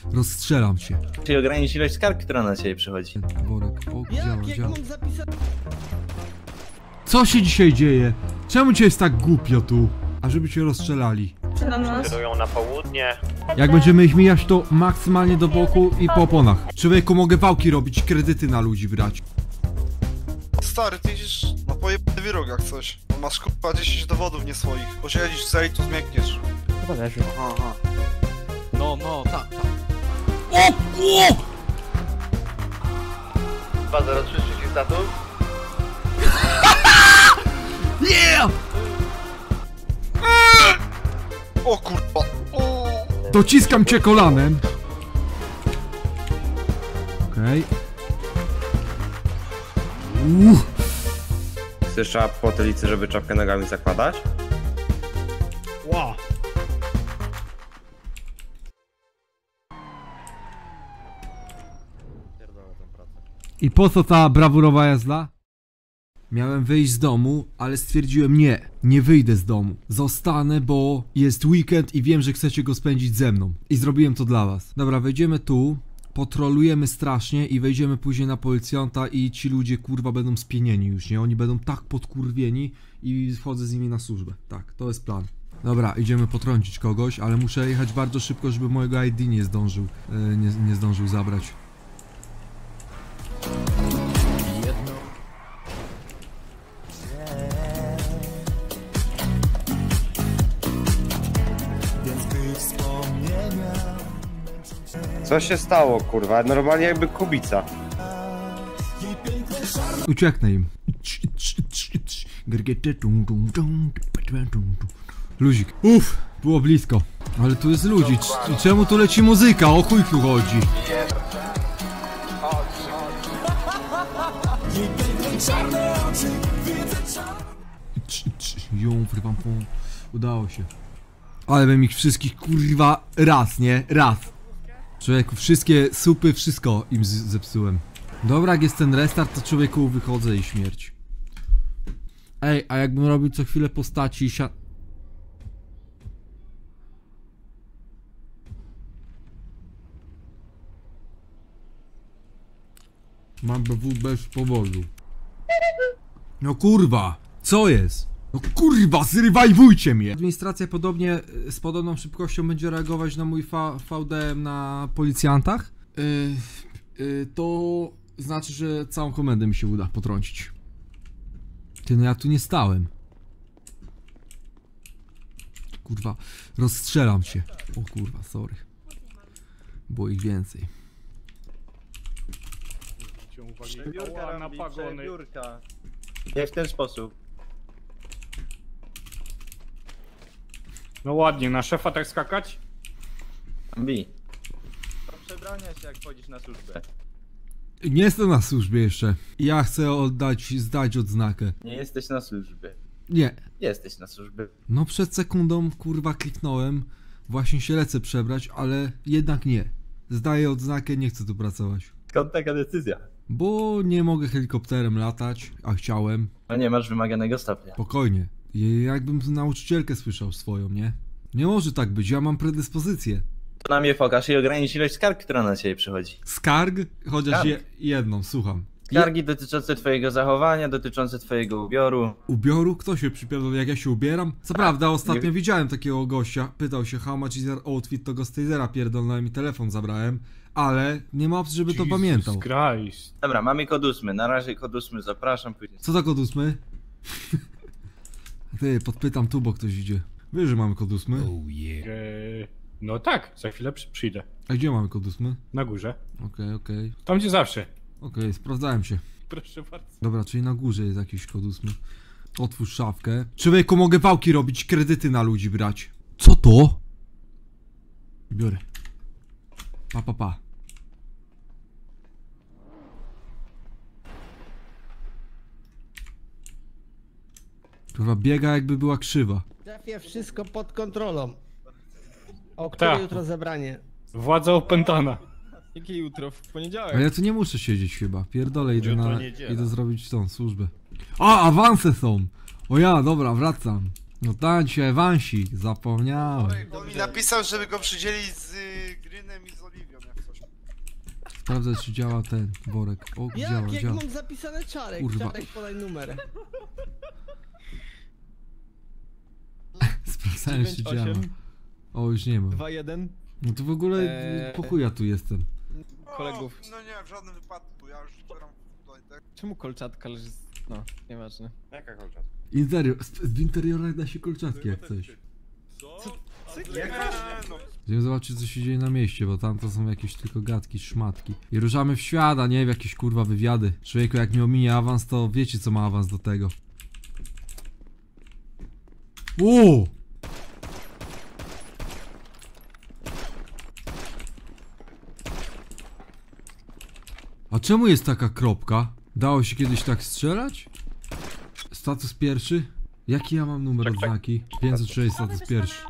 rozstrzelam cię. Czyli ograniczyć ilość skarg, która na ciebie przychodzi. Worek, działa. Co się dzisiaj dzieje? Czemu cię jest tak głupio tu? A żeby cię rozstrzelali. Kierują na południe. Jak będziemy ich mijać, to maksymalnie do boku i po oponach. Człowieku, mogę wałki robić, kredyty na ludzi brać. Stary, ty idziesz na pojebany wyrok jak coś. Masz kurwa 10 dowodów nie swoich. Posiedzisz w celi, tu zmiękniesz. Chyba leży. Aha. No, tak. O! 203 trzeci status. Yeah! O kurwa. O. Dociskam cię kolanem. Okej. Chcesz trzeba po tylicy, żeby czapkę nogami zakładać? Ła! I po co ta brawurowa jazda? Miałem wyjść z domu, ale stwierdziłem nie wyjdę z domu. Zostanę, bo jest weekend i wiem, że chcecie go spędzić ze mną. I zrobiłem to dla was. Dobra, wejdziemy tu, potrolujemy strasznie i wejdziemy później na policjanta i ci ludzie kurwa będą spienieni już, nie? Oni będą tak podkurwieni i wchodzę z nimi na służbę. Tak, to jest plan. Dobra, idziemy potrącić kogoś, ale muszę jechać bardzo szybko, żeby mojego ID nie zdążył, nie zdążył zabrać. Co się stało, kurwa? Normalnie jakby kubica. Ucieknę im. Luzik. Uff, było blisko. Ale tu jest ludzi. Czemu tu leci muzyka? O chuj tu chodzi. Udało się. Ale bym ich wszystkich kurwa raz, nie? Raz. Człowieku, wszystkie supy, wszystko im zepsułem. Dobra, jak jest ten restart, to człowieku wychodzę i śmierć. Ej, a jakbym robił co chwilę postaci i Mam BW bez powodu. No kurwa, co jest? No kurwa, zrywajwujcie mnie! Administracja podobnie, z podobną szybkością będzie reagować na mój VDM na policjantach. To znaczy, że całą komendę mi się uda potrącić. Ty, no ja tu nie stałem. Kurwa, rozstrzelam się. O kurwa, sorry. Było ich więcej. Biurka na pagony. Jak w ten sposób. No ładnie, na szefa tak skakać? Bi. To przebrania się jak wchodzisz na służbę. Nie jestem na służbie jeszcze. Ja chcę zdać odznakę. Nie jesteś na służbie. Nie. Jesteś na służbie. No przed sekundą kurwa kliknąłem. Właśnie się lecę przebrać, ale jednak nie. Zdaję odznakę, nie chcę tu pracować. Skąd taka decyzja? Bo nie mogę helikopterem latać, a chciałem. No nie masz wymaganego stopnia. Spokojnie. Jakbym nauczycielkę słyszał swoją, nie? Nie może tak być, ja mam predyspozycję. To na mnie pokaż i ogranicz ilość skarg, która na ciebie przychodzi. Skarg? Chociaż Skarg. Jedną, słucham. Skargi dotyczące twojego zachowania, dotyczące twojego ubioru. Ubioru? Kto się przypierdol, jak ja się ubieram? Co prawda ostatnio widziałem takiego gościa, pytał się how much is your outfit, to go z tasera pierdolnąłem i telefon zabrałem, ale nie ma opcji, żeby to pamiętał. Christ. Dobra, mamy kod 8. Na razie kod 8 zapraszam. Później. Co za kod 8? Ty, podpytam tu, bo ktoś idzie. Wiesz, że mamy kod 8? No tak, za chwilę przyjdę. A gdzie mamy kod 8? Na górze. Okej. Tam gdzie zawsze. Okej, sprawdzałem się. Proszę bardzo. Dobra, czyli na górze jest jakiś kod 8. Otwórz szafkę. Człowieku, mogę wałki robić, kredyty na ludzi brać. Co to? Biorę. Pa. Kurwa, biega jakby była krzywa. Szefie, wszystko pod kontrolą. O które jutro zebranie? Władza opętana. Jakie jutro? W poniedziałek. Ale ja tu nie muszę siedzieć chyba. Pierdolę, idę zrobić tą służbę. A, awanse są! O ja, dobra, wracam. No tak, dzisiaj Ewansik, zapomniałem. On mi napisał, żeby go przydzielić z Grynem i z Oliwią, jak coś. Sprawdzę, czy działa ten worek. O, działa, Jak działa. mam zapisane Czarek? Kurwa. Czarek, podaj numer. Sprawdzałem, czy działa. 98 O, już nie ma. 2-1 No to w ogóle po chuja tu jestem. kolegów. No nie, w żadnym wypadku, ja już otwieram tutaj, tak? Czemu kolczatka leży? No, nieważne. Jaka kolczat? Interior, w interiorach da się kolczatki jak coś. No. Idziemy zobaczyć, co się dzieje na mieście, bo tam to są jakieś tylko gadki, szmatki. I ruszamy w świat, a nie w jakieś kurwa wywiady. Człowieku, jak mi ominie awans, to wiecie, co ma awans do tego. O! A czemu jest taka kropka? Dało się kiedyś tak strzelać? Status pierwszy? Jaki ja mam numer odznaki? 506 status pierwszy.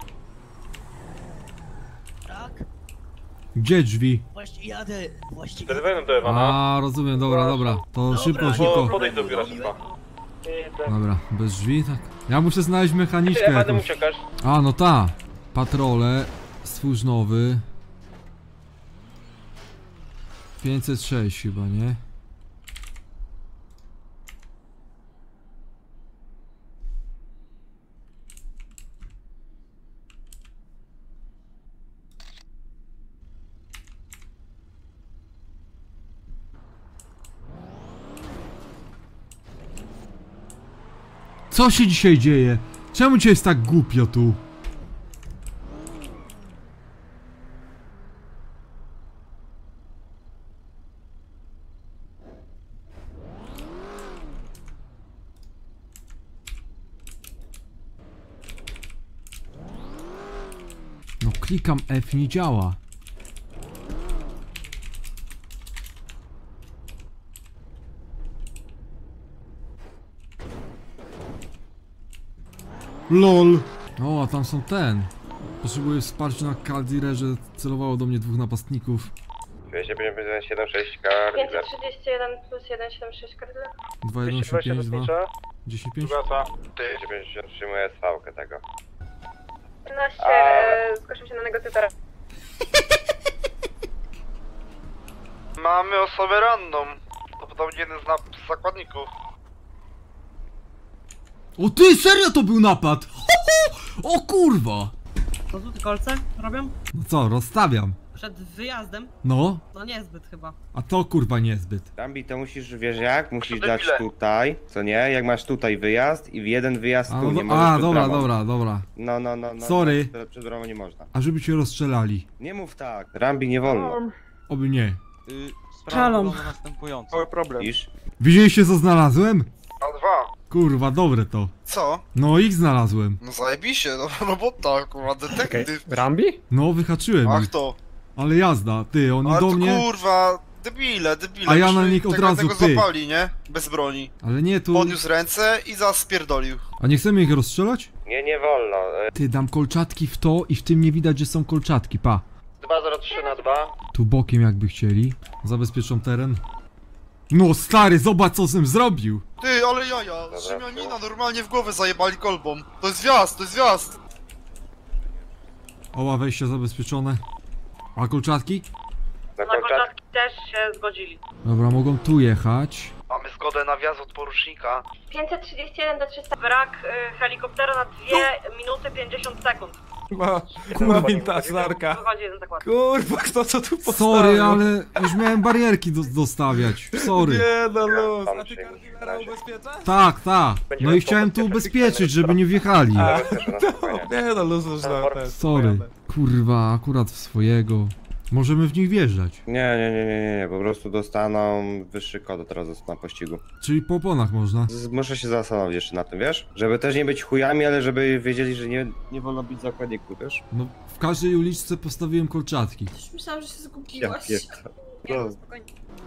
Tak? Gdzie drzwi? Właśnie jadę, właśnie. Zerwałem do Ewana. A, rozumiem, dobra. To szybko, szybko. Podejdź do biura szybko. Dobra, bez drzwi, tak. Ja muszę znaleźć mechaniczkę Ewanem jakąś. uciekasz. A, no ta. Patrole. Stwórz nowy. 506 chyba, nie? Co się dzisiaj dzieje? Czemu cię jest tak głupio tu? No klikam F, nie działa. LOL. O, a tam są ten. Potrzebuję wsparcia na Kaldirze, celowało do mnie 2 napastników. 275 kart. 531 plus 176 kardyle. 2185, 2. 105. Ty 250 przyjmuję SV-kę tego. 15, zgłaszam się na negocjatora. Mamy osobę random. To podobnie jeden z zakładników. O ty, serio to był napad! O kurwa! To tu te kolce robią? No co, rozstawiam. Przed wyjazdem? No, No niezbyt chyba. a to kurwa niezbyt. Rambi, to musisz, wiesz jak? Musisz To dać debile. tutaj, co nie? Jak masz tutaj wyjazd i w jeden wyjazd A, tu, nie no, możesz przed dobra, bramą. dobra. No. Sorry. No, przed bramą nie można. A żeby cię rozstrzelali. Nie mów tak. Rambi nie wolno. Oby nie. Szalom. Cały problem. Widzisz? Widzieliście co znalazłem? A dwa. Kurwa, dobre to. Co? No ich znalazłem. No zajebiście, no robota, kurwa, detektyw. Rambi? No, wyhaczyłem Ach ich. to. Ale jazda, ty, oni Ale do to mnie... kurwa, debile. A ja na Myśmy nich od tego razu, ty. zapali, nie? Bez broni. Ale nie, tu... Podniósł ręce i zaspierdolił. A nie chcemy ich rozstrzelać? Nie wolno. Ty, dam kolczatki w to i w tym nie widać, że są kolczatki, pa. 203 na 2. Tu bokiem jakby chcieli. Zabezpieczą teren. No stary, zobacz co z tym zrobił. Ty, ale jaja, Rzymianina normalnie w głowę zajebali kolbą. To jest wjazd. Oła, wejścia zabezpieczone. A kolczatki? Na Na kolczatki też się zgodzili. Dobra, mogą tu jechać. Mamy zgodę na wjazd od porucznika. 531 do 300. Brak helikoptera na 2 minuty 50 sekund. Kurwa, intasarka. Wychodzi jeden zakład. Kurwa, kto co tu postawił? Sorry, ale już miałem barierki dostawiać. Sorry. Nie no luz. Tam A ty przyjmij. Kardinera ubezpieczasz? Tak. No i chciałem tu ubezpieczyć, żeby nie wjechali. Nie no luz już na też. Sorry. Kurwa, akurat w swojego. Możemy w nich wjeżdżać. Nie, po prostu dostaną wyższy kod od razu na pościgu. Czyli po oponach można. Muszę się zastanowić jeszcze na tym, wiesz? Żeby też nie być chujami, ale żeby wiedzieli, że nie wolno bić zakładników, wiesz? No, w każdej uliczce postawiłem kolczatki. Już myślałam, że się Ja zgubiłaś. pierdolę. Nie, No. no, spokojnie.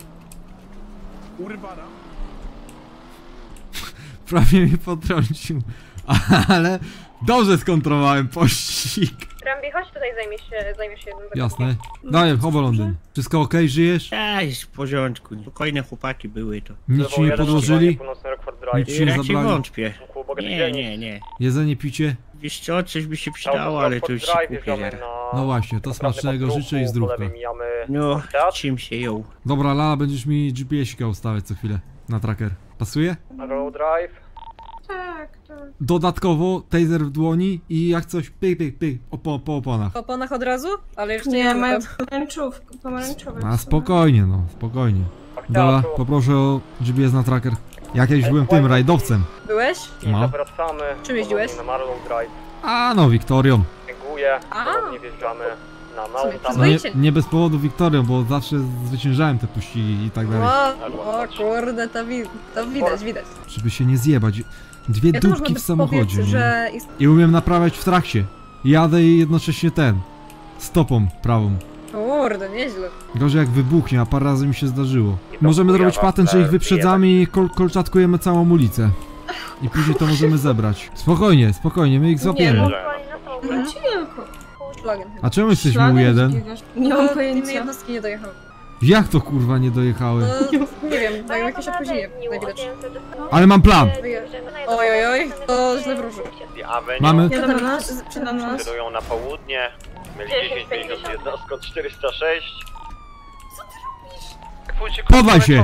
Prawie mnie potrącił. Ale dobrze skontrolowałem pościg. Rambi, chodź tutaj, zajmiesz się jednym Jasne. Daję, chobo Londyn. Wszystko okej, żyjesz? Cześć, w porządku. Spokojne chłopaki były to. Nic ci nie podłożyli? Północny Rockford Nic Drive. ci nie Raczej zabrali? wątpię. Mogę Nie. Jedzenie, picie? Wiesz co, coś by się przydało, ale to już się kupię zaraz. No właśnie, to smacznego życzę i zdrówka. No, czym się ją? Dobra, Lala, będziesz mi GPS-ika ustawiać co chwilę na tracker. Pasuje? Road drive. Tak. Dodatkowo taser w dłoni i jak coś pyk, po oponach. Po oponach od razu? Ale jeszcze Nie, mają mam pomarańczowe. A spokojnie, no, spokojnie. Dobra, poproszę o GPS na tracker. Jak ja już byłem tym rajdowcem. Byłeś? No. Zawracamy. Czym jeździłeś? Na Marlon Drive. A no, Wiktorią. Dziękuję. A. Nie wjeżdżamy na sumie Mountain. No nie, Przyzwoicie. nie bez powodu Wiktorią, bo zawsze zwyciężałem te pościgi i tak dalej. O kurde, to widać. Żeby się nie zjebać. Dwie Ja to dupki można w samochodzie, powiedz, nie? że jest... I umiem naprawiać w trakcie. Jadę i jednocześnie stopą prawą. Kurde, nieźle. Gorzej jak wybuchnie, a parę razy mi się zdarzyło. to Możemy chuja zrobić was, patent, że ich wyprzedzamy i kolczatkujemy całą ulicę. I później to możemy zebrać. Spokojnie, my ich złapiemy. Szlagen. A czemu jesteśmy U1? Nie mam pojęcia. Jednostki nie dojechały. Jak to kurwa nie dojechały? No, nie wiem, mają jakieś opóźnienie najwidoczniej. Ale mam plan! Oj, to źle wróży. Mamy. Przed nas. Kierują na południe. Mieli 1051 skąd 406. Co ty robisz? Chowaj się!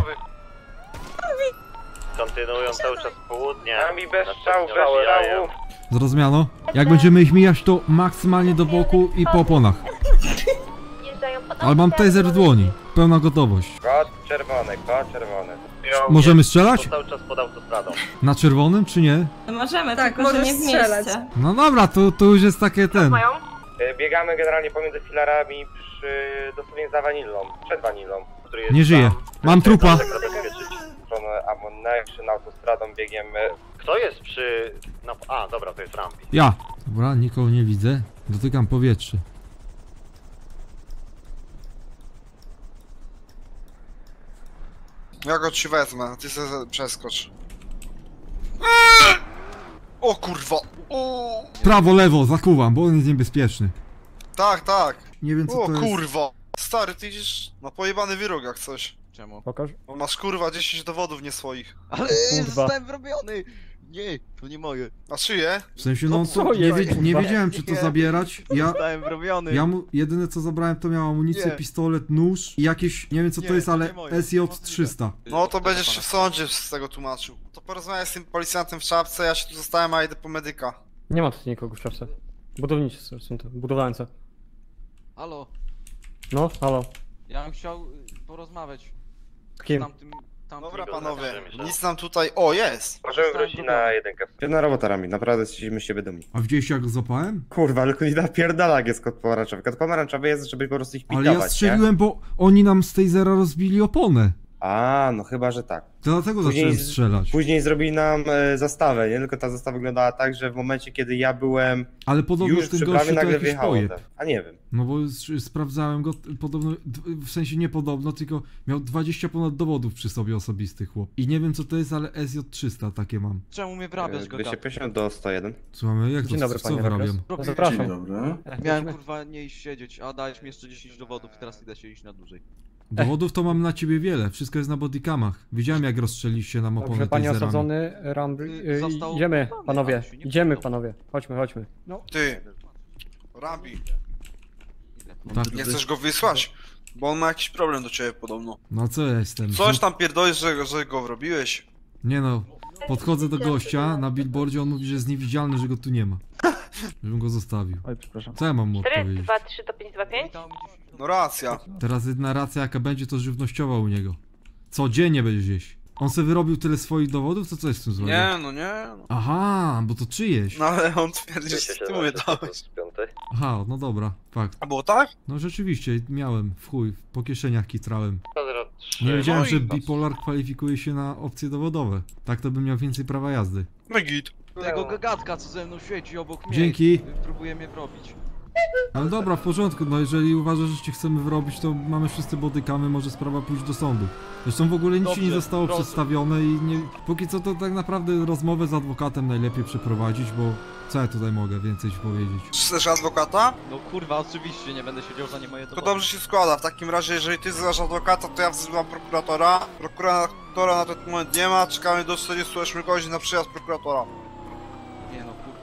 Kontynuują cały czas południe. Nami bez strzału, Zrozumiano? Jak będziemy ich mijać, to maksymalnie do boku i po oponach. Ale mam taser w dłoni. Pełna gotowość. Kod czerwony. Możemy strzelać? Cały czas pod autostradą. Na czerwonym czy nie? Możemy, Tak, tylko że możesz nie w strzelać. mieście. No dobra, to już jest takie ten. Biegamy generalnie pomiędzy filarami dosłownie za wanilą, przed wanilą. Który jest Nie żyje. tam. Mam trupa. Tak zabezpieczyć. Stronę Ammunition, autostradą biegniemy. Kto jest przy... A, dobra, to jest Rambi. Ja. Dobra, nikogo nie widzę. Dotykam powietrze. Ja go ci wezmę, ty se przeskocz. O kurwa! O! Prawo, lewo, zakuwam, bo on jest niebezpieczny. Tak. Nie wiem co O to jest. kurwa! Stary, ty idziesz na pojebany wyrok jak coś. Czemu? Pokaż. Bo masz kurwa 10 dowodów nie swoich. Ale Kurwa. zostałem wrobiony! Nie, to nie moje. Na szyję? W sensie, no co to nie, jest, nie kurwa? wiedziałem czy to Nie. zabierać. Zostałem wrobiony. Ja mu jedyne co zabrałem to miał amunicję, Nie. pistolet, nóż i jakieś, nie wiem co to Nie, jest, to ale nie moje, SJ-300. No to będziesz się w sądzie z tego tłumaczył. To porozmawiaj z tym policjantem w czapce, ja się tu zostałem, a idę po medyka. Nie ma tu nikogo w czapce. Budowniczy są to, budowlańce. Halo, No, halo. ja bym chciał porozmawiać Z kim? tamtym... Dobra panowie, nic nam tutaj... O, jest! Możemy wrócić na jedynkę. Świetna robota, Rami, naprawdę jesteśmy z siebie dumni. A widzieliście jak go złapałem? Kurwa, ale nie napierdala jest kod pomarańczowy. Kod pomarańczowy jest, żeby po prostu ich Ale pitować, ja strzeliłem, bo oni nam z tej zera rozbili oponę. A, no chyba, że tak. To dlatego Później zacząłem strzelać. Później zrobili nam zastawę, nie? Tylko ta zastawa wyglądała tak, że w momencie, kiedy ja byłem Ale podobno już w tym przy gościu bramie, to nagle jakiś wjechało pojeb. ten. A nie wiem. No bo sprawdzałem go, podobno, w sensie nie podobno, tylko miał 20 ponad dowodów przy sobie osobistych chłop. I nie wiem co to jest, ale SJ-300 takie mam. Czemu mnie wrabiasz, go 250 do 101. Słuchamy, jak to, Dzień dobry, co panie wyrabiam? Rakos. Zapraszam. Miałem kurwa nie iść siedzieć, a dałeś mi jeszcze 10 dowodów i teraz idę siedzieć na dłużej. Dowodów to mam na ciebie wiele, wszystko jest na bodycamach. Widziałem jak rozstrzeliście nam Dobrze, oponę panie taserami. osadzony, Rambry... Został Idziemy, poddany, panowie, ale się nie idziemy poddał. panowie. Chodźmy. No. Ty, Rambi, Tak. nie chcesz go wysłać? Bo on ma jakiś problem do ciebie podobno. No co ja jestem? Coś tam pierdolisz, że go wrobiłeś. Nie no, podchodzę do gościa na billboardzie, on mówi, że jest niewidzialny, że go tu nie ma. Żebym go zostawił. Oj, przepraszam. Co ja mam mu 4, odpowiedzieć? 2, 3 to 5, 2, 5. No racja. Teraz jedna racja jaka będzie to żywnościowa u niego. Codziennie będzie gdzieś. On se wyrobił tyle swoich dowodów, to co jest z tym złego? Nie. No. Aha, bo to czyjeś. No ale on twierdzi, że ty mu je dałeś. Aha, no dobra, fakt. A było tak? No rzeczywiście, miałem, w chuj, po kieszeniach kitrałem. 03. Nie wiedziałem, No i że pas. bipolar kwalifikuje się na opcje dowodowe. Tak to bym miał więcej prawa jazdy. No git. Tego gagatka, co ze mną świeci obok mnie. Dzięki. Próbuje mnie wrobić. Ale dobra, w porządku, no jeżeli uważasz, że cię chcemy wyrobić, to mamy wszyscy bodykamy, może sprawa pójść do sądu. Zresztą w ogóle nic ci nie Dobrze, zostało proszę. przedstawione i nie... Póki co to tak naprawdę rozmowę z adwokatem najlepiej przeprowadzić, bo co ja tutaj mogę więcej ci powiedzieć? Chcesz adwokata? No kurwa, oczywiście, nie będę siedział za nie moje To dowody. dobrze się składa. W takim razie, jeżeli ty wzywasz adwokata, to ja wzywam prokuratora. Prokuratora na ten moment nie ma. Czekamy do 48 godzin na przyjazd prokuratora.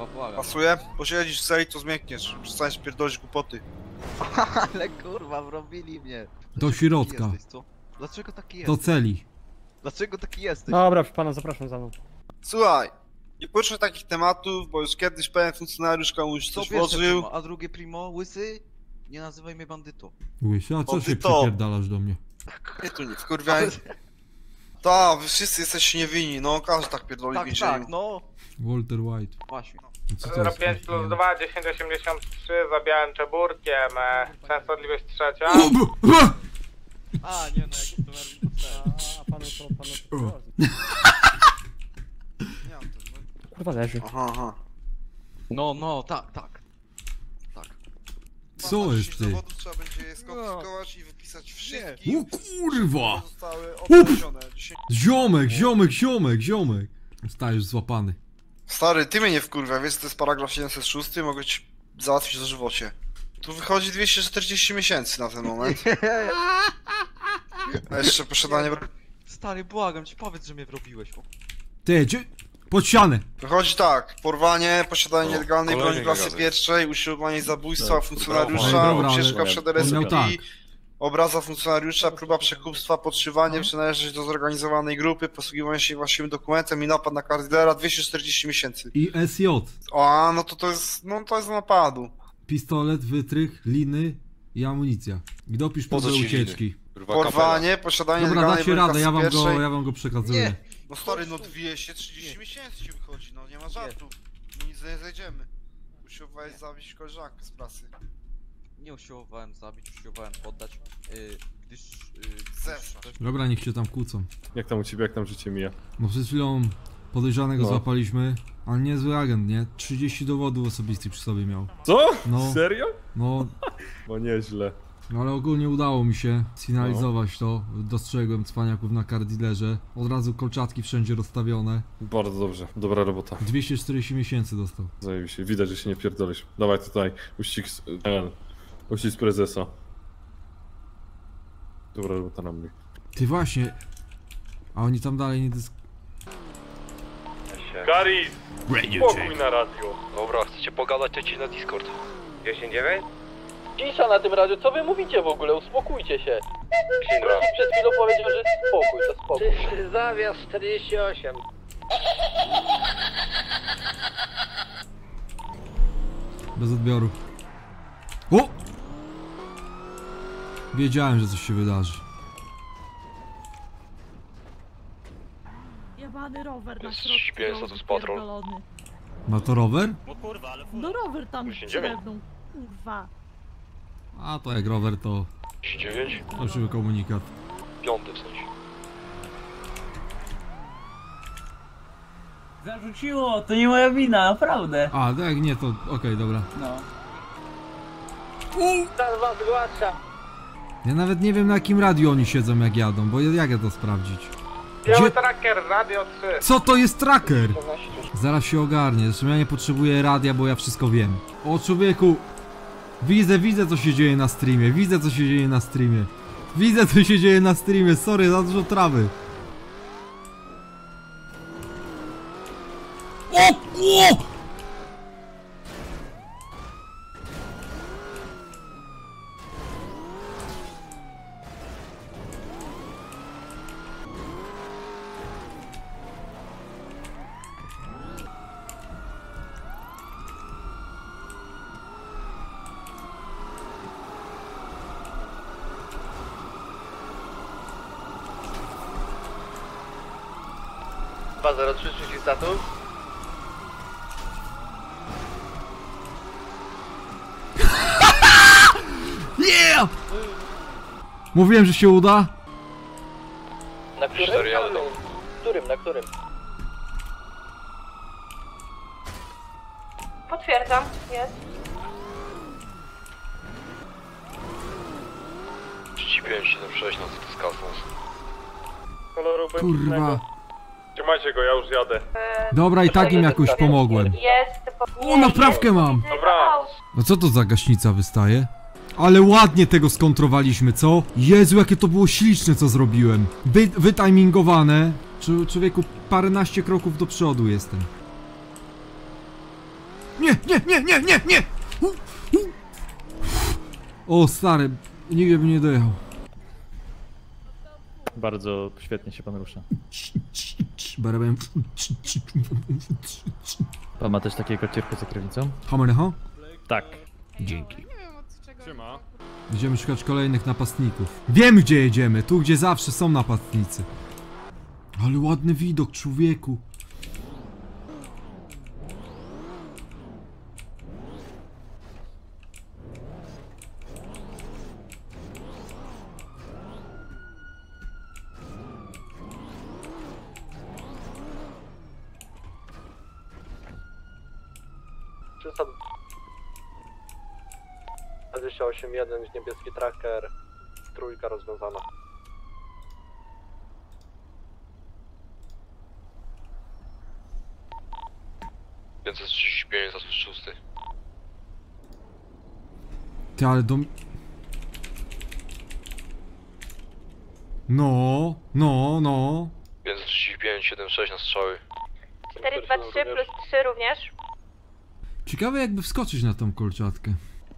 błagam. Pasuje? Posiedzisz w celi, to zmiękniesz. Przestaniesz pierdolić głupoty. Ale kurwa, wrobili mnie. Do środka. Jesteś, co? Dlaczego taki Do jesteś? celi. Dlaczego taki jesteś? Dobra, pana zapraszam za mną. Słuchaj, nie poruszaj takich tematów, bo już kiedyś pewien funkcjonariusz komuś Co coś pierwsze włożył. primo, a drugie primo, łysy? Nie nazywaj mnie bandytą. Łysia, a co się Bandyto. przypierdalasz do mnie? Nie tu nie wkurwiaj. Tak, wy wszyscy jesteście niewinni, no każdy tak pierdoli w Tak, więzieniu. tak, no. Walter White. Właśnie. Co to jest? 05 plus 2, 1083 za białym czeburkiem, częstotliwość trzecia. A, nie no, jakiś numer mi potrzebny. A panu to Nie mam tego. kurwa leży. Aha, aha. No, tak, tak. Tak. Co jest, 10 ty? dowodów trzeba będzie je skonfiskować i wypisać wszystkie. O kurwa! Zostały odnalezione. 10... Ziomek! Stajesz złapany. Stary, ty mnie nie wkurwia, wiesz, to jest paragraf 706, mogę ci załatwić do żywocie. Tu wychodzi 240 miesięcy na ten moment. A jeszcze posiadanie... Stary, błagam cię, powiedz, że mnie wrobiłeś. O. Ty, gdzie? Pod ścianę! Wychodzi tak, porwanie, posiadanie nielegalnej broni klasy pierwszej, usiłowanie zabójstwa funkcjonariusza, Dobra, ale ucieczka przed on miał RSP, tak. obraza funkcjonariusza, próba przekupstwa, podszywanie, przynależność do zorganizowanej grupy, posługiwanie się właściwym dokumentem i napad na kardylera, 240 miesięcy. I SJ. A, no to jest napadu. Pistolet, wytrych, liny i amunicja. I dopisz próbę ucieczki. Porwanie, posiadanie Dobra, nielegalnej dacie broni radę, klasy pierwszej. ja wam go przekazuję. Nie. No stary, no 230 miesięcy ci wychodzi, no nie ma żartu. My nic nie zejdziemy. Usiłowałeś zabić koleżankę z pracy. Nie usiłowałem zabić, usiłowałem poddać, gdyż... Zewsząd. Dobra, niech się tam kłócą. Jak tam u ciebie, jak tam życie mija? No przed chwilą podejrzanego No. złapaliśmy, ale niezły agent, nie? 30 dowodów osobistych przy sobie miał. Co? No. Serio? No, Bo nieźle. ale ogólnie udało mi się sfinalizować to. Dostrzegłem cwaniaków na kardilerze. Od razu kolczatki wszędzie rozstawione. Bardzo dobrze, dobra robota. 240 miesięcy dostał. Zajebiście, widać, że się nie pierdolisz. Dawaj tutaj, uścisk z prezesa. Dobra robota na mnie. Ty właśnie. A oni tam dalej nie Gary! Spokój na radio. Dobra, chcecie pogadać, to ci na Discord. 10-9? Cisza na tym radiu, co wy mówicie w ogóle? Uspokójcie się. 10-2. Przed chwilą powiedział, że spokój, to spokój. Zawias 48. Bez odbioru. O! Wiedziałem, że coś się wydarzy. Jebany rower na środku Śpię, co tu z patrol? Ma to rower? No rower tam 10-9. kurwa. A to jak rower to 10-9? fałszywy komunikat. Piąty w sensie. Zarzuciło, to nie moja wina, naprawdę. A, tak jak nie to okej, dobra. No. Stan was zgłasza. Ja nawet nie wiem na jakim radiu oni siedzą jak jadą, bo jak ja to sprawdzić? Biały tracker, radio 3. Co to jest tracker? Zaraz się ogarnie, zresztą ja nie potrzebuję radia, bo ja wszystko wiem. O człowieku! Widzę co się dzieje na streamie, widzę co się dzieje na streamie, sorry, za dużo trawy. O! status? Yeah! Mówiłem, że się uda. Na którym? 4 jadę. Na którym? Potwierdzam, jest. 3576, no co to jest kosmos. Koloru Kurwa. Trzymajcie go, ja już jadę. Dobra, i tak im jakoś pomogłem. Jest. O, naprawkę mam! Dobra. No co to za gaśnica wystaje? Ale ładnie tego skontrowaliśmy, co? Jezu, jakie to było śliczne, co zrobiłem. Wytimingowane. Człowieku, paręnaście kroków do przodu jestem. Nie, nie, nie, nie, nie, nie! O stary, nigdy bym nie dojechał. Bardzo świetnie się pan rusza. Barabem. Pan ma też takiego kocierka za kierownicą? Hamereho? Tak. Dzięki. Siema. Będziemy szukać kolejnych napastników. Wiem gdzie jedziemy, tu gdzie zawsze są napastnicy. Ale ładny widok, człowieku. Przystąp. 28.1, niebieski tracker, trójka rozwiązana. 535 za 6. Ty, ale do... No. 535, 76 na strzały. 423 plus 3 również. Ciekawe jakby wskoczyć na tą kolczatkę.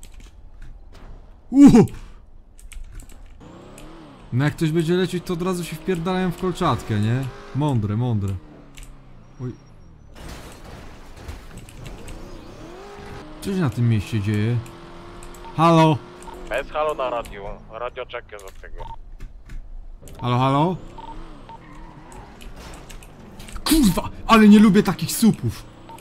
No jak ktoś będzie lecieć, to od razu się wpierdalają w kolczatkę, nie? Mądre, mądre. Oj. Co się na tym mieście dzieje? Halo? Jest halo na radio. Radio czeka za tego. Halo, halo? Kurwa, ale nie lubię takich supów.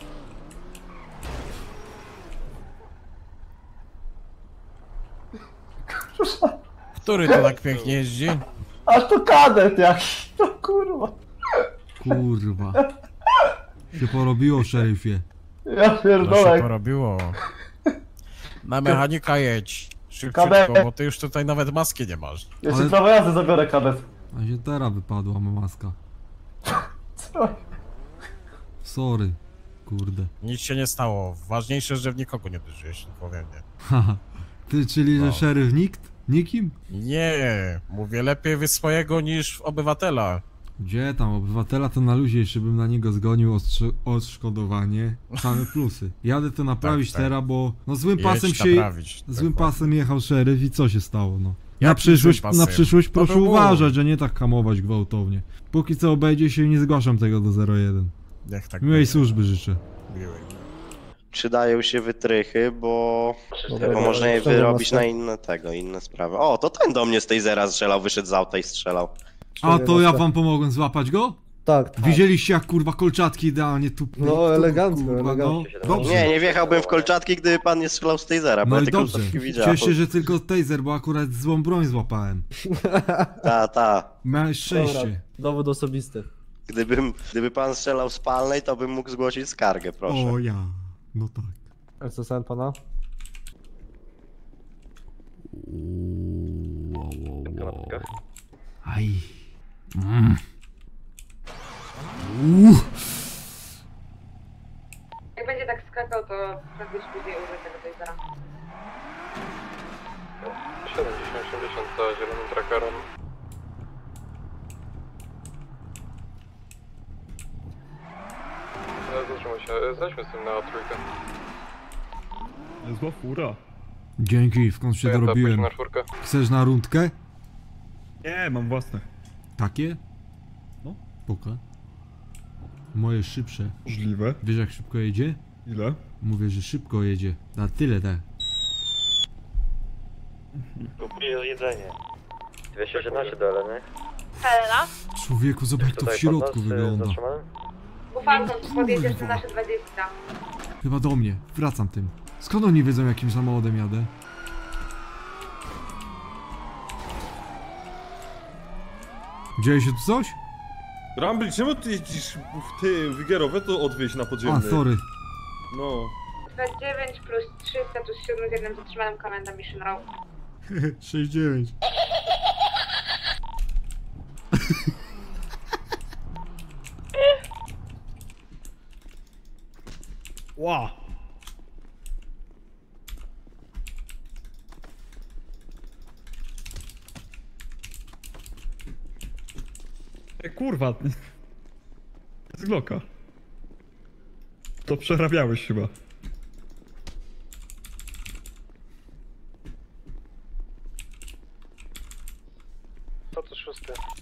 Który to tak pięknie jeździ? A to kadet jakiś, to kurwa. Kurwa. Się porobiło, szeryfie. Ja To się pierdolę. porobiło. Na mechanika jedź. Szybciutko, Kadet. bo ty już tutaj nawet maski nie masz. Jeszcze Ale- prawo jazdy zabiorę kadet. A się teraz wypadła maska. Co? Sorry. Kurde. Nic się nie stało. Ważniejsze, że w nikogo nie uderzyłeś, powiem nie. Haha. Ty, czyli że No. szeryf nikt? Nikim? Nie, mówię lepiej wy swojego niż obywatela. Gdzie tam, obywatela to na luzie, jeszcze bym na niego zgonił odszkodowanie. Same plusy. Jadę to naprawić Tak, tak. teraz, bo no złym Jedź pasem się... naprawić. Złym Dokładnie. pasem jechał szeryf i co się stało, no. Jakim złym pasem? Na przyszłość To proszę był uważać, że nie tak hamować gwałtownie. Póki co obejdzie się i nie zgłaszam tego do 01. Niech tak Miłej będzie. służby życzę. Miłej. Przydają się wytrychy, bo Dobra, można je dobra, wyrobić dobra. na inne sprawy. O, to ten do mnie z tej zera strzelał, wyszedł z auta i strzelał. A to ja wam pomogłem złapać go? Tak, Widzieliście jak kurwa kolczatki idealnie tu... No, elegancko, kurwa, elegancko. No. Dobrze. Nie wjechałbym w kolczatki, gdyby pan nie strzelał z tej zera, bo No ja i tylko dobrze. kolczatki widziałem. Cieszę się, że tylko taser, bo akurat złą broń złapałem. Ta. Miałeś szczęście. Dowód osobisty. Gdyby pan strzelał z palnej, to bym mógł zgłosić skargę, proszę. O ja. No tak. SSN pana? Aj. Jak będzie tak skakał, to prędzej czy później użyję tego tasera. 70 za zielonym trackerem. Zatrzymaj się, zejdźmy z tym na trójkę. Zła fura. Dzięki, w końcu się Zajęta, dorobiłem. pójdźmy na czwórkę. Chcesz na rundkę? Nie, mam własne. Takie? No. Poka. Moje szybsze. Możliwe. Wiesz jak szybko jedzie? Ile? Mówię, że szybko jedzie. Na tyle tak. Kupuję jedzenie. 217 do Eleny. Helena? Człowieku, zobacz jak to w środku wygląda. Bufanką, podjedziesz na nasze 20. Chyba do mnie. Wracam tym. Skąd oni wiedzą jakim samochodem jadę? Dzieje się tu coś? Rumble, czemu ty jeździsz w ty Wigerowe, to odwieźć na podziemny? A, sorry. No. 29 plus 3, status 7 z jednym zatrzymanym komenda Mission Row. 6-9. Ła! Kurwa. Z Glocka. To przerabiałeś chyba. 106.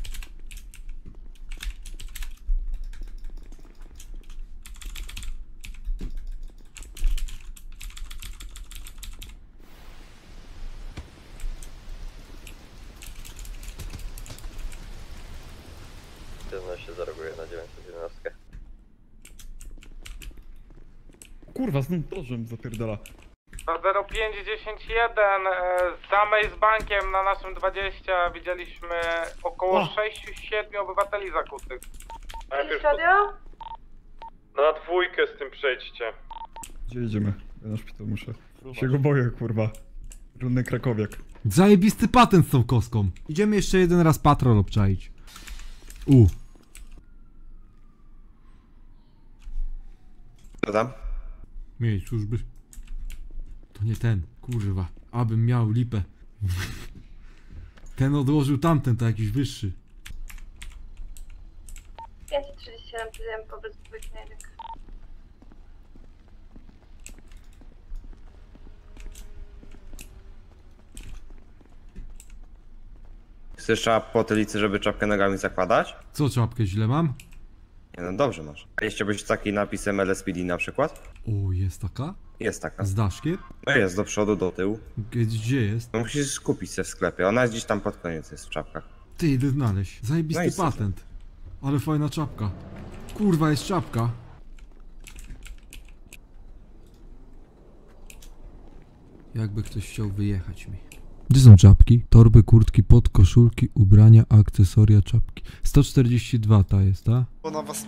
Się zareaguje na 911. Kurwa, znów nożem zapierdala. 0511 za Maze Bankiem na naszym 20 widzieliśmy około 6-7 obywateli zakutych. Na dwójkę z tym przejdźcie. Gdzie jedziemy? Ja na szpital muszę. Się go boję, kurwa. Runny krakowiak. Zajebisty patent z tą kostką. Idziemy jeszcze jeden raz patrol obczaić. Co tam? Mieć służby. To nie ten, kurwa. Abym miał lipę. Ten odłożył tamten, to jakiś wyższy. 537 przyjdziemy po bezpieczny bieg. Chcesz trzeba po tylicy, żeby czapkę nogami zakładać? Co, czapkę źle mam? Nie no, dobrze masz. A jeszcze byś taki napisem LSPD na przykład? O, jest taka? Jest taka. Z daszkiem? No jest, do przodu, do tyłu. Gdzie jest? No musisz skupić się w sklepie, ona jest gdzieś tam pod koniec, jest w czapkach. Ty, idę znaleźć. Zajebisty No i co? patent. Ale fajna czapka. Kurwa, jest czapka. Jakby ktoś chciał wyjechać mi. Gdzie są czapki? Torby, kurtki, podkoszulki, ubrania, akcesoria, czapki. 142 ta jest, ta? Bo na was...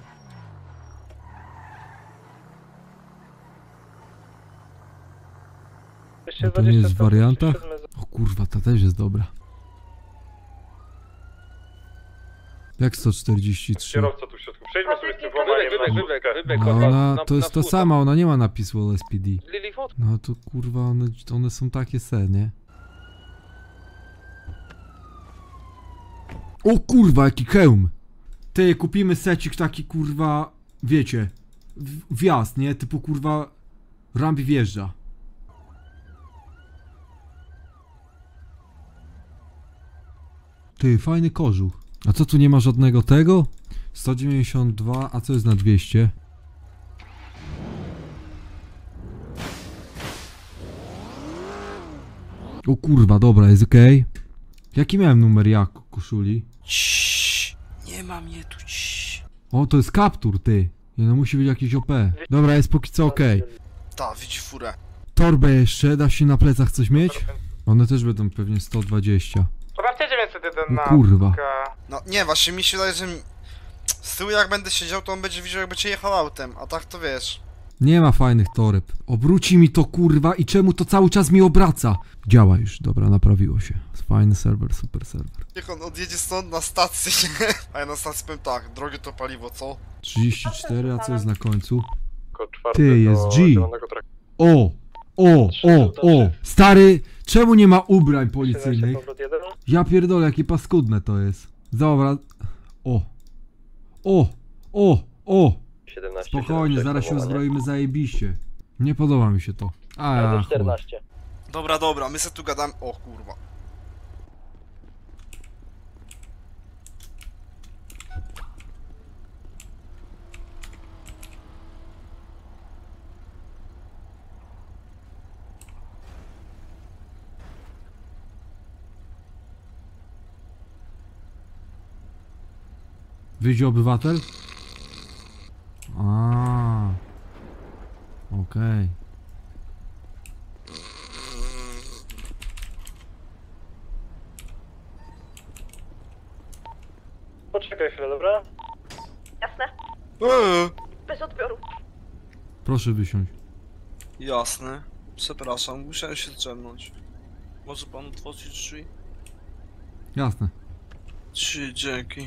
A to nie jest w wariantach? O kurwa, ta też jest dobra. Jak 143? Kierowca tu w środku. Przejdźmy sobie z tym włamaniem na No ona, to jest ta sama, ona nie ma napisu LSPD. No to kurwa, one są takie se, nie? O kurwa, jaki hełm! Ty, kupimy secik taki kurwa, wiecie, wjazd, nie? Typu kurwa, Rambi wjeżdża. Ty, fajny kożuch. A co tu nie ma żadnego tego? 192, a co jest na 200? O kurwa, dobra, jest okej. Jaki miałem numer koszuli? Nie ma mnie tu. O, to jest kaptur, ty. Nie no, musi być jakiś OP. Dobra, jest póki co okej. Ta, widzi furę. Torbę jeszcze, da się na plecach coś mieć? One też będą pewnie 120. Sprawdźcie 901 O kurwa. No nie, właśnie mi się wydaje, że z tyłu jak będę siedział, to on będzie widział, jakby cię jechał autem, a tak to wiesz. Nie ma fajnych toreb. Obróci mi to kurwa i czemu to cały czas mi obraca? Działa już, dobra, naprawiło się. Fajny serwer, super serwer. Niech on odjedzie stąd na stację, a ja na stacji powiem tak, drogie to paliwo, co? 34, a co jest na końcu? Kod 4 Ty, jest do G. zielonego traktu. O! Stary, czemu nie ma ubrań policyjnych? Ja pierdolę, jakie paskudne to jest. Dobra. O! 17, Spokojnie, zaraz się uzbroimy zajebiście. Nie podoba mi się to. A ja chuj. 14. Dobra, my se tu gadamy, o kurwa. Wyjdzie obywatel? Okej. Poczekaj chwilę, dobra? Jasne? Bez odbioru. Proszę wysiąść. Jasne. Przepraszam, musiałem się drzemnąć. Może pan otworzyć drzwi? Jasne. Dzięki.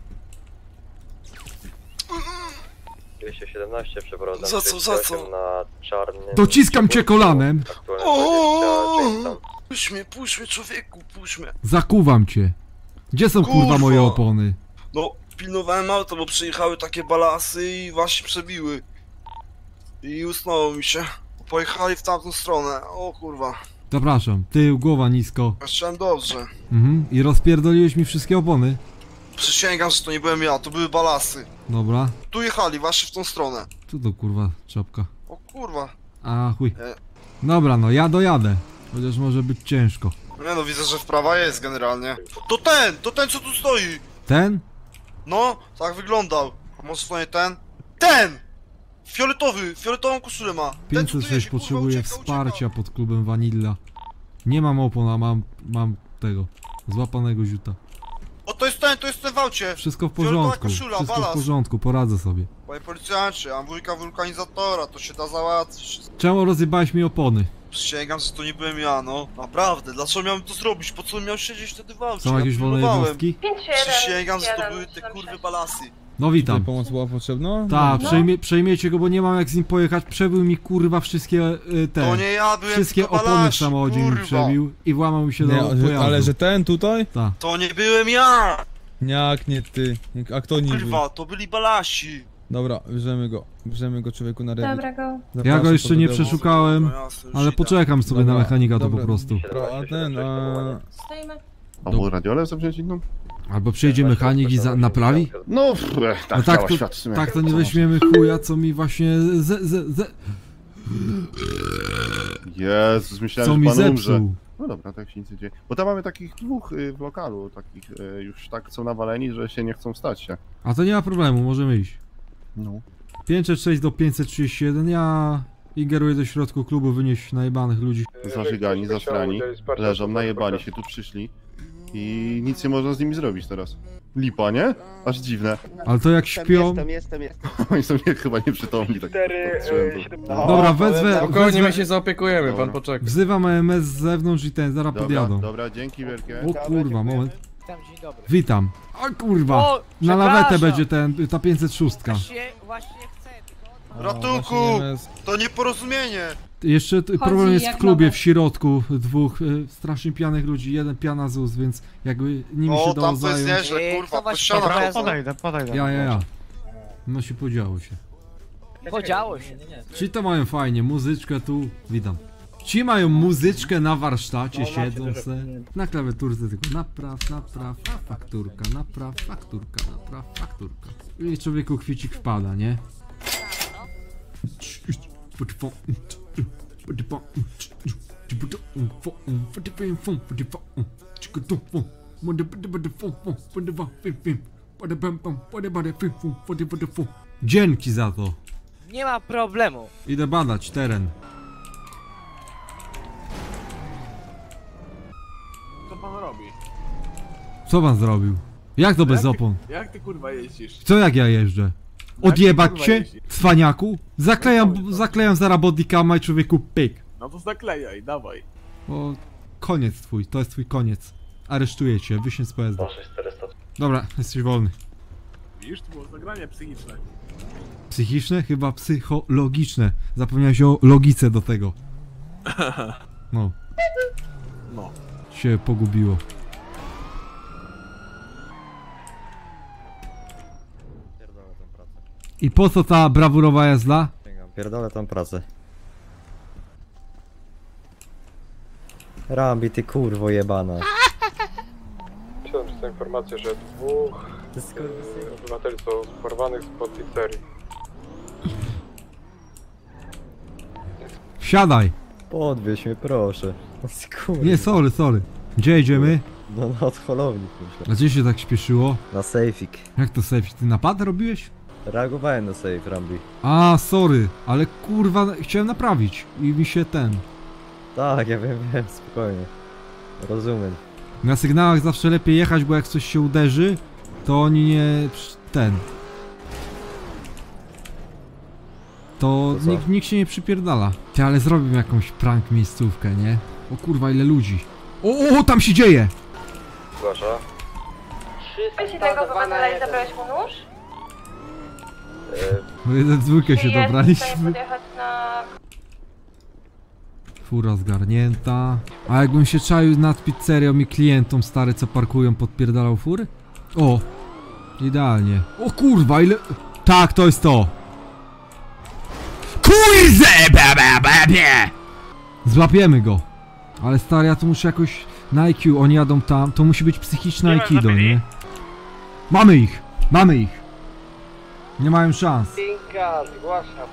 217 przeprowadzam Za co, za co? na czarnym... Dociskam cię kolanem! Aktualnie 20 Jameson. Puść mnie człowieku, puść mnie. Zakuwam cię. Gdzie są kurwa Kurwa. moje opony? No, pilnowałem auto, bo przyjechały takie balasy i właśnie przebiły. I usnęło mi się. Pojechali w tamtą stronę, o kurwa. Zapraszam, tył, głowa nisko. Chciałem dobrze. I rozpierdoliłeś mi wszystkie opony. Przysięgam, że to nie byłem ja, to były balasy. Dobra. Tu jechali, właśnie w tą stronę. Co to kurwa czapka? O kurwa. A chuj. Dobra, no ja dojadę. Chociaż może być ciężko. Nie no, widzę, że wprawa jest generalnie. To ten co tu stoi! Ten? No, tak wyglądał. A może to nie ten? Ten! Fioletową koszulę ma. Ten, co tu 506 jedzie, kurwa, potrzebuje ucieka. wsparcia pod klubem Vanilla. Nie mam opona, mam tego. Złapanego ziuta. O, to jest ten w aucie! Wszystko w Fioletowa porządku, koszula, wszystko w balas. porządku, poradzę sobie. Panie policjancie, mam wujka wulkanizatora, to się da załatwić. Czemu rozjebałeś mi opony? Przysięgam, że to nie byłem ja, no. Naprawdę, dlaczego miałem to zrobić? Po co miał siedzieć wtedy w aucie? Są jakieś wolne pilnowałem. jednostki? Przysięgam, że to były te kurwy balasy. No witam. Pomoc była potrzebna? Tak, przejmiecie go, bo nie mam jak z nim pojechać. Przebił mi kurwa wszystkie To nie ja byłem, wszystkie tylko opony w balasi, samochodzie mi kurwa. przebił i włamał mi się do pojazdu. Ale że ten tutaj? Tak. To nie byłem ja! Jak nie ty? A kto niby? Kurwa, to byli balasi. Dobra, bierzemy go człowieku na rewir. Dobra, go. Ja go jeszcze nie przeszukałem, ale poczekam sobie na mechanika to po prostu. A ten, Stoimy. A było radiolę zawrzeć inną? Albo przyjedzie mechanik i naprawi? No, tak, tak to nie weźmiemy chuja, co mi właśnie Jezus, myślałem, co że mi pan umrze. zepsuł. No dobra, tak się nic nie dzieje. Bo tam mamy takich dwóch w lokalu, takich już tak są nawaleni, że się nie chcą stać się. A to nie ma problemu, możemy iść. No. 506 do 531, ja ingeruję do środku klubu, wynieść najebanych ludzi. Zażygani, zasrani, leżą, najebani się tu przyszli i nic nie można z nimi zrobić teraz. Lipa, nie? Aż dziwne. Ale to jak śpią... Jestem. Oni są chyba nieprzytomni, tak Dobra, wezmę... Spokojnie, my się zaopiekujemy, pan poczeka. Wzywam AMS z zewnątrz i ten, zaraz podjadą. Dobra, dzięki wielkie. O kurwa, moment. Witam. O kurwa, na lawetę będzie ta 506. Właśnie chcę. Ratunku! To nieporozumienie! Jeszcze problem jest w klubie w środku, dwóch strasznie pijanych ludzi, jeden piana ZUS, więc jakby nimi się dało tam to jest zająć. nieźle, kurwa, pościana. Podejdę. Ja. No się podziało się. Podziało się. Ci to mają fajnie, muzyczkę tu, witam. Ci mają muzyczkę na warsztacie, siedzą se, na klawiaturce tylko napraw, fakturka, napraw, fakturka. I człowieku kwiecik wpada, nie? Dzięki za to. Nie ma problemu. Idę badać teren. Co pan robi? Co pan zrobił? Jak to bez opon? Jak ty kurwa jeździsz? Co jak ja jeżdżę? Odjebać cię? Cwaniaku? Zaklejam zaraz bodycama i człowieku pyk. No to zaklejaj, dawaj. O, koniec twój, to jest twój koniec. Aresztuję cię, wysiądź z pojazdu. Dobra, jesteś wolny. Widzisz, to było zagranie psychiczne. Psychiczne? Chyba psychologiczne. Zapomniałeś o logice do tego. No. No. Się pogubiło. I po co ta brawurowa jazda? Pierdolę tą pracę. Rambi, ty kurwo jebana. Chciałem przez tę informację, że dwóch obywateli są porwanych spod pizzerii. Wsiadaj! Podwieź mnie, proszę. Kurwa. Nie, sorry. Gdzie jedziemy? No od holowni, A gdzie się tak śpieszyło? na sejfik. Jak to safe? Ty napad robiłeś? Reagowałem na sejf, Rambi. A, sorry, ale kurwa, chciałem naprawić i mi się ten... Tak, ja wiem, spokojnie. Rozumiem. Na sygnałach zawsze lepiej jechać, bo jak coś się uderzy, to oni nie... To co? nikt się nie przypierdala. Ty, ale zrobię jakąś prank miejscówkę, nie? O kurwa, ile ludzi. O, tam się dzieje! Zgłasza. Jeśli tego obywatela i zabrałeś mu nóż? No jeden dwójkę się dobraliśmy. Podjechać na... Fura zgarnięta. A jakbym się czaił nad pizzerią i klientom stary, co parkują, podpierdalał fury? O! Idealnie. O kurwa, ile... Tak, to jest to! Kurze! Złapiemy go! Ale stary, ja to muszę jakoś na IQ, oni jadą tam, to musi być psychiczne aikido, nie? Mamy ich! Mamy ich! Nie mają szans. Pinka, zgłaszam.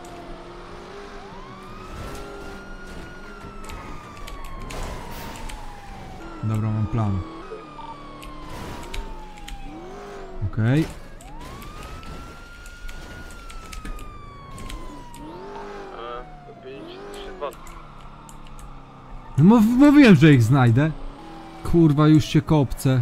Dobra, mam plan. Okej. No mówiłem, że ich znajdę. Kurwa, już się kopcę.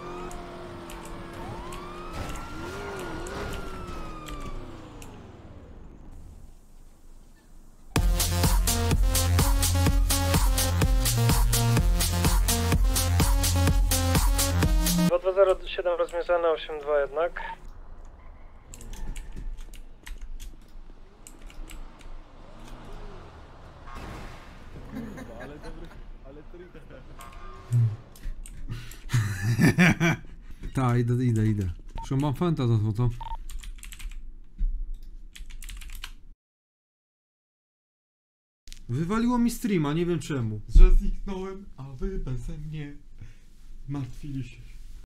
Rozmieszane 8-2 jednak. Tak, idę. Zresztą mam fanta za to. Wywaliło mi streama, nie wiem czemu. Że zniknąłem, a wy beze mnie martwili się.